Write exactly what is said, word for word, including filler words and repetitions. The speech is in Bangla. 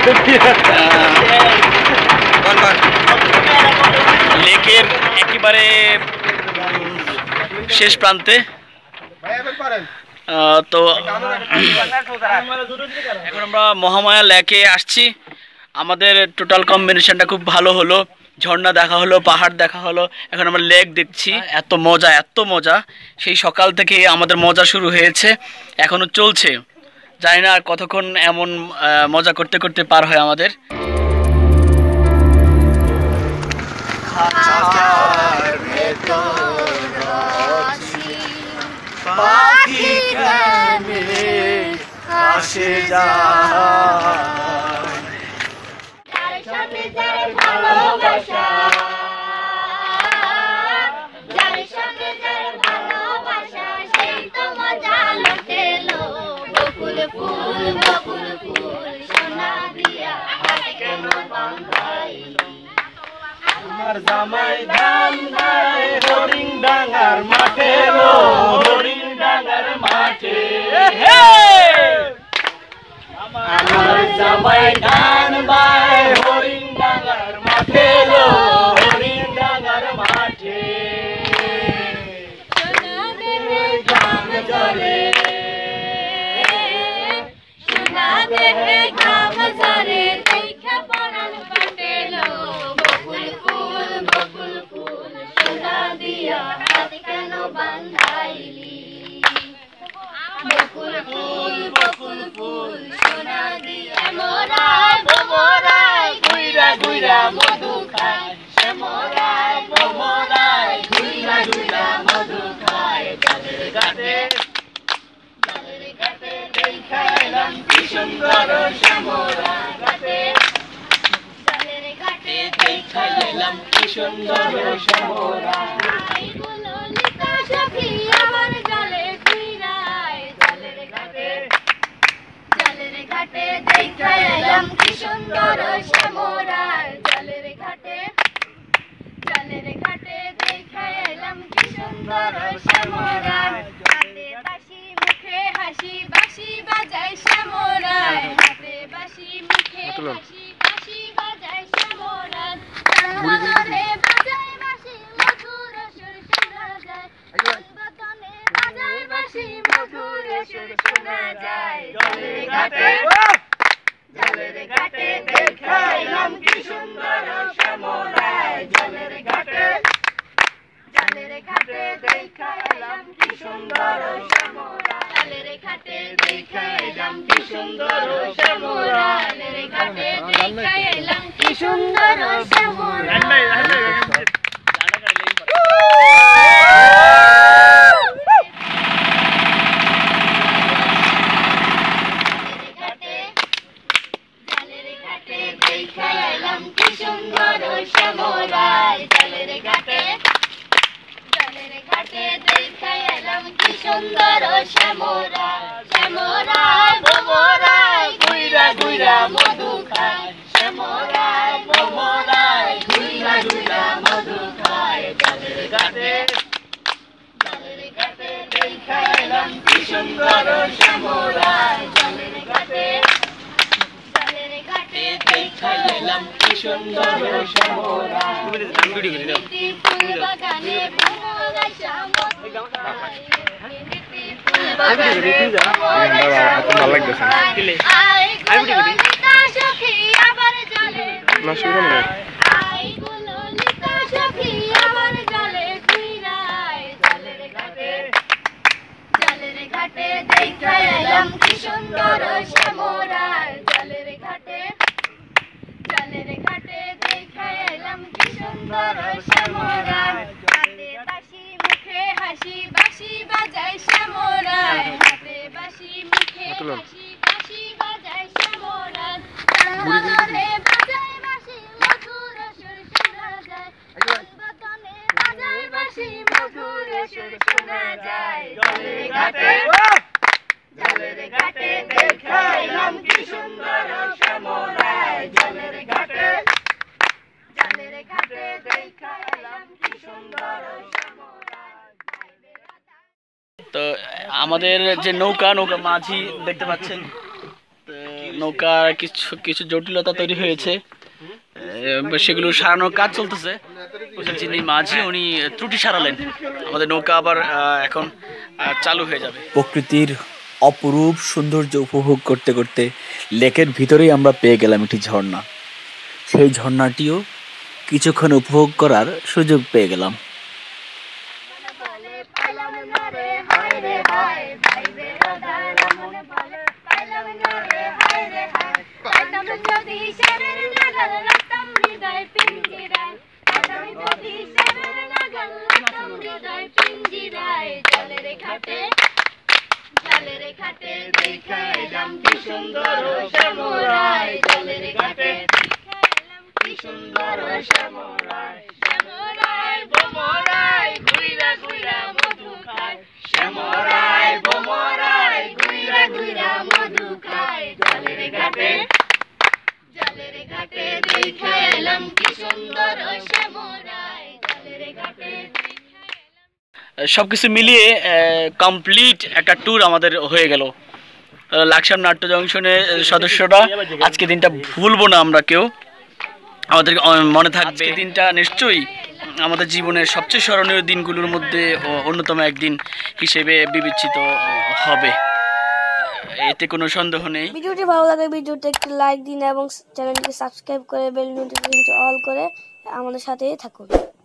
লেকের একেবারে শেষ প্রান্তে। তো এখন আমরা মহামায়া লেকে আসছি। আমাদের টোটাল কম্বিনেশনটা খুব ভালো হলো, ঝর্ণা দেখা হলো, পাহাড় দেখা হলো, এখন আমরা লেক দেখছি। এত মজা এত মজা, সেই সকাল থেকে আমাদের মজা শুরু হয়েছে, এখনো চলছে। জানি না আর কতক্ষণ এমন মজা করতে করতে পার হয় আমাদের। জামাই ধান গায় হরিং ডাঙ্গার মাঠে, হরিং ডাঙ্গার মাঠে, আমার জামাই ধান গায় হরিং ডাঙ্গার মাঠে, হরিং ডাঙ্গার মাঠে। সোনা দেহে ঘাম ঝরে, সোনা দেহে ঘাম ঝরে, দেখা পরাণ কাটেলো বকুল ফুল, বকুল ফুল সোনা দিয়া হাত কেন বাঁধাইলি, বকুল ফুল, বকুল ফুল সোনা দিয়া মোরাই ভোমরাই ঘুইরা ঘুইরা মধু খায়, শ্যামরাই ভোমরাই ঘুইরা ঘুইরা মধু খায়। জালের ঘাটে, জালের ঘাটে দেখা এলাম কি সুন্দর শ্যামরাই ঘাটে, জালের ঘাটে দেখা এলাম কি সুন্দর শ্যামরাই। গুলো লিতা সখী আমার জালে ঘুইরায়, জালের ঘাটে, জালের ঘাটে দেখা এলাম কি সুন্দর শ্যামরাই, জালের ঘাটে, জালের ঘাটে দেখা এলাম কি সুন্দর শ্যামরাই। হাতে বাঁশি মুখে হাসি, বাঁশি বাজায় শ্যামরাই, হাতে বাঁশি মুখে হাসি, বাঁশি বাজায় শ্যামরাই। বদনে বাজায় বাঁশি মধুর সুর শোনা যায়, বদনে বাজায় বাঁশি মধুর সুর শোনা যায়। জালের ঘাটে, জালের ঘাটে দেখা এলাম কি সুন্দর শ্যামরাই, জালের ঘাটে, জালের ঘাটে দেখা এলাম কি সুন্দর শ্যামরাই, জালের ঘাটে দেখা এলাম কি সুন্দর শ্যামরাই, জালের ঘাটে দেখা এলাম কি সুন্দর শ্যামরাই। শ্যামরাই, জালের ঘাটে, জালের ঘাটে দেখা এলাম কি সুন্দর শ্যামরাই, শ্যামরাই ভোমরাই ঘুইরা ঘুইরা মধু খায়, শ্যামরাই ভোমরাই ঘুইরা ঘুইরা মধু খায়। জালের ঘাটে, জালের ঘাটে দেখা এলাম কি সুন্দর শ্যামরাই, জালের ঘাটে, জালের ঘাটে দেখা এলাম কি সুন্দর শ্যামরাই। ফুল বাগানে ভ্রমরাই শ্যামরাই, আইগুলো লিতা সখী আবার জালে ঘুইরায়, আইগুলো লিতা সখী আবার জালে ঘুইরায়, জালের ঘাটে, জালের ঘাটে দেখা এলাম কি সুন্দর শ্যামরাই, জালের ঘাটে, জালের ঘাটে দেখা এলাম কি সুন্দর শ্যামরাই। হাতে বাঁশি মুখে হাসি, বাঁশি বাজায় শ্যামরাই, হাতে বাঁশি মুখে হাসি, বাঁশি বাজায় শ্যামরাই। বদনে বাজায় বাঁশি মধুর সুর শোনা যায়, বদনে বাজায় বাঁশি মধুর সুর শোনা যায়। জালের ঘাটে, জালের ঘাটে দেখা এলাম কি সুন্দর শ্যামরাই, জালের ঘাটে, জালের ঘাটে দেখা এলাম কি সুন্দর শ্যামরাই। তো আমাদের যে নৌকা, নৌকা মাঝি দেখতে পাচ্ছেন, নৌকার কিছু কিছু জটিলতা তৈরি হয়েছে, সেগুলো সারানোর কাজ চলতেছে। যিনি মাঝি উনি ত্রুটি সারালেন, আমাদের নৌকা আবার এখন চালু হয়ে যাবে। প্রকৃতির অপরূপ সৌন্দর্য উপভোগ করতে করতে লেকের ভিতরেই আমরা পেয়ে গেলাম একটি ঝর্ণা। সেই ঝর্ণাটিও কিছুক্ষণ উপভোগ করার সুযোগ পেয়ে গেলাম। সবকিছু মিলিয়ে কমপ্লিট একটা ট্যুর আমাদের হয়ে গেল। লাকসাম নাট্য জংশনের সদস্যরা আজকে দিনটা ভুলবো না আমরা কেউ, আমাদের মনে থাকবে দিনটা নিশ্চয়ই আমাদের জীবনের সবচেয়ে স্মরণীয় দিনগুলোর মধ্যে অন্যতম একদিন হিসেবে বিবেচিত হবে, এতে কোনো সন্দেহ নেই। ভিডিওটি ভালো লাগে ভিডিওতে একটি লাইক দিন এবং চ্যানেলটিকে সাবস্ক্রাইব করে বেল নোটিফিকেশন অল করে আমাদের সাথে থাকুন।